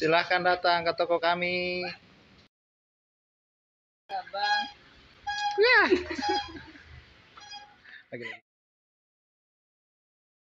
Silahkan datang ke toko kami. Bang. Ya. Lagi.